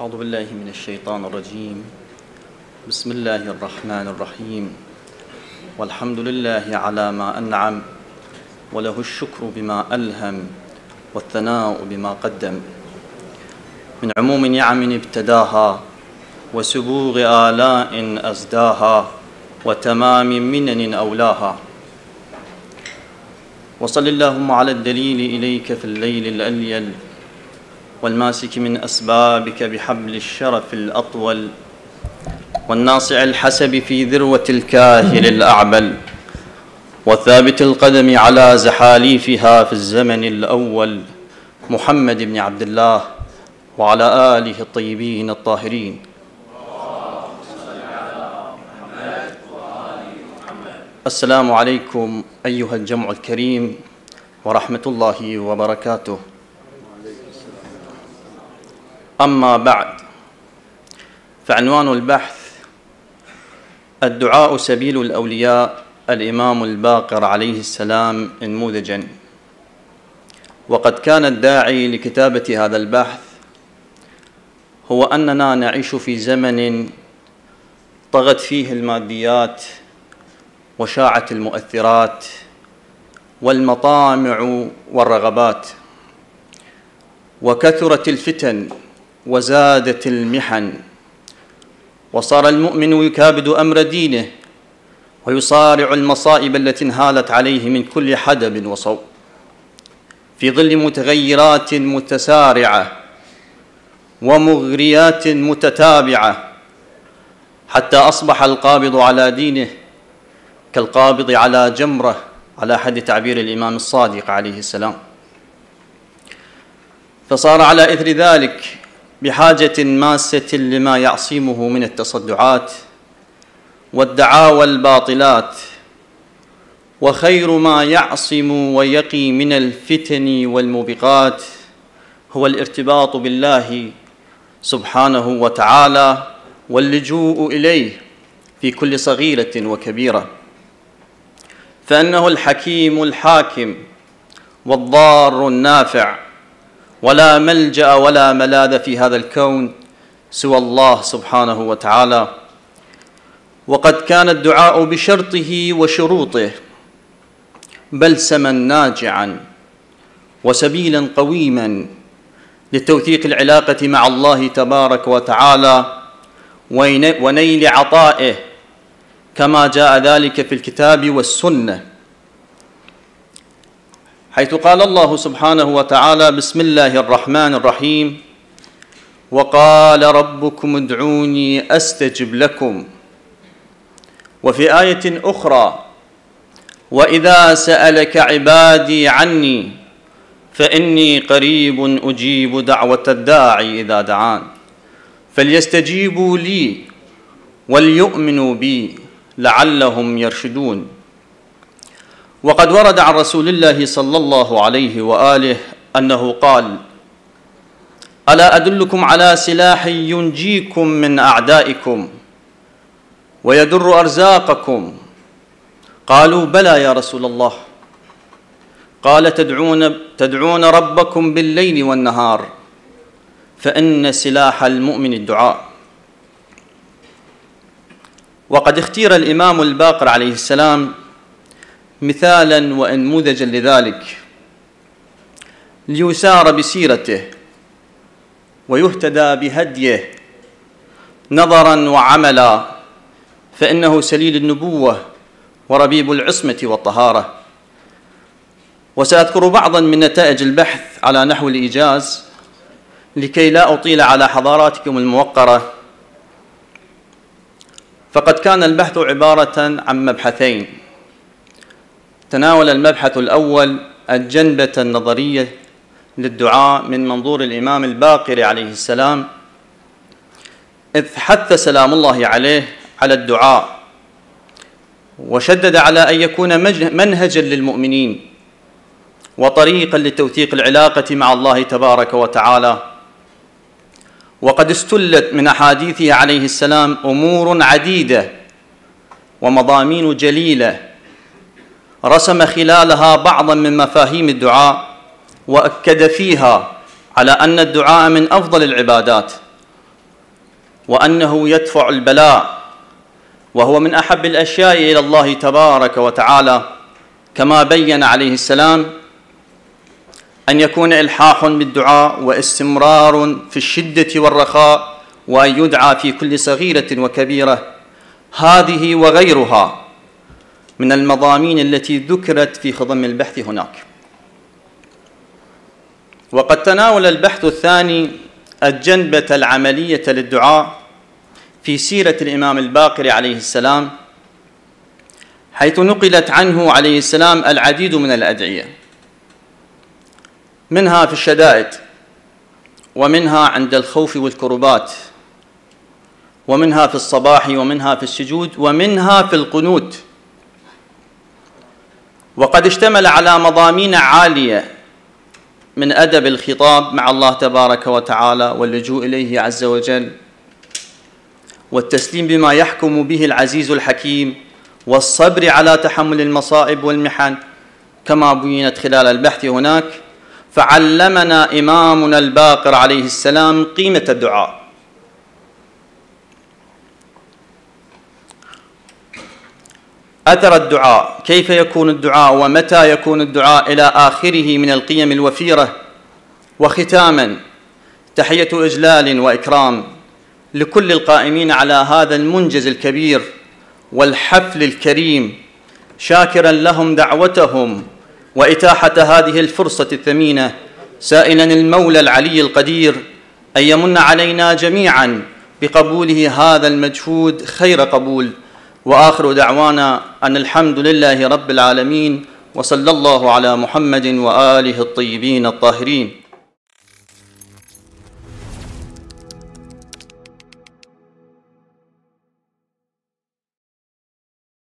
أعوذ بالله من الشيطان الرجيم. بسم الله الرحمن الرحيم. والحمد لله على ما أنعم، وله الشكر بما ألهم، والثناء بما قدم، من عموم نعم ابتداها، وسبوغ آلاء أزداها، وتمام منن أولاها. وصل اللهم على الدليل إليك في الليل الأليل، والماسك من أسبابك بحبل الشرف الأطول، والناصع الحسب في ذروة الكاهل الأعبل، والثابت القدم على زحاليفها في الزمن الأول، محمد بن عبد الله وعلى آله الطيبين الطاهرين. السلام عليكم أيها الجمع الكريم ورحمة الله وبركاته. أما بعد، فعنوان البحث: الدعاء سبيل الأولياء، الإمام الباقر عليه السلام نموذجاً. وقد كان الداعي لكتابة هذا البحث هو أننا نعيش في زمن طغت فيه الماديات، وشاعت المؤثرات والمطامع والرغبات، وكثرت الفتن وزادت المحن، وصار المؤمن يكابد أمر دينه ويصارع المصائب التي انهالت عليه من كل حدب وصوب، في ظل متغيرات متسارعة ومغريات متتابعة، حتى أصبح القابض على دينه كالقابض على جمرة، على حد تعبير الإمام الصادق عليه السلام. فصار على إثر ذلك بحاجة ماسة لما يعصمه من التصدعات والدعاوى الباطلات، وخير ما يعصم ويقي من الفتن والموبقات هو الارتباط بالله سبحانه وتعالى، واللجوء إليه في كل صغيرة وكبيرة، فإنه الحكيم الحاكم والضار النافع، ولا ملجأ ولا ملاذ في هذا الكون سوى الله سبحانه وتعالى. وقد كان الدعاء بشرطه وشروطه بلسما ناجعا وسبيلا قويما لتوثيق العلاقة مع الله تبارك وتعالى ونيل عطائه، كما جاء ذلك في الكتاب والسنة، حيث قال الله سبحانه وتعالى: بسم الله الرحمن الرحيم: وقال ربكم ادعوني أستجب لكم. وفي آية أخرى: وإذا سألك عبادي عني فإني قريب أجيب دعوة الداعي إذا دعان فليستجيبوا لي وليؤمنوا بي لعلهم يرشدون. وقد ورد عن رسول الله صلى الله عليه وآله أنه قال: ألا أدلكم على سلاح ينجيكم من أعدائكم ويدر أرزاقكم؟ قالوا: بلى يا رسول الله. قال: تدعون ربكم بالليل والنهار، فإن سلاح المؤمن الدعاء. وقد اختير الإمام الباقر عليه السلام مثالا وانموذجا لذلك، ليسار بسيرته ويهتدى بهديه نظرا وعملا، فإنه سليل النبوة وربيب العصمة والطهارة. وسأذكر بعضا من نتائج البحث على نحو الإيجاز لكي لا أطيل على حضراتكم الموقرة. فقد كان البحث عبارة عن مبحثين. تناول المبحث الأول الجنبة النظرية للدعاء من منظور الإمام الباقر عليه السلام، إذ حث سلام الله عليه على الدعاء، وشدد على أن يكون منهجا للمؤمنين وطريقا لتوثيق العلاقة مع الله تبارك وتعالى. وقد استلت من أحاديثه عليه السلام أمور عديدة ومضامين جليلة رسم خلالها بعضا من مفاهيم الدعاء، وأكد فيها على أن الدعاء من أفضل العبادات، وأنه يدفع البلاء، وهو من أحب الأشياء إلى الله تبارك وتعالى، كما بين عليه السلام أن يكون إلحاح بالدعاء واستمرار في الشدة والرخاء، وأن يدعى في كل صغيرة وكبيرة. هذه وغيرها من المضامين التي ذكرت في خضم البحث هناك. وقد تناول البحث الثاني الجنبة العملية للدعاء في سيرة الإمام الباقر عليه السلام، حيث نقلت عنه عليه السلام العديد من الأدعية، منها في الشدائد، ومنها عند الخوف والكربات، ومنها في الصباح، ومنها في السجود، ومنها في القنوت. وقد اشتمل على مضامين عالية من أدب الخطاب مع الله تبارك وتعالى، واللجوء إليه عز وجل، والتسليم بما يحكم به العزيز الحكيم، والصبر على تحمل المصائب والمحن، كما بينت خلال البحث هناك. فعلمنا إمامنا الباقر عليه السلام قيمة الدعاء. أثر الدعاء، كيف يكون الدعاء ومتى يكون الدعاء، إلى آخره من القيم الوفيرة. وختاما، تحية إجلال وإكرام لكل القائمين على هذا المنجز الكبير والحفل الكريم، شاكرا لهم دعوتهم وإتاحة هذه الفرصة الثمينة، سائلا المولى العلي القدير أن يمن علينا جميعا بقبوله هذا المجهود خير قبول. وآخر دعوانا أن الحمد لله رب العالمين، وصلى الله على محمد وآله الطيبين الطاهرين.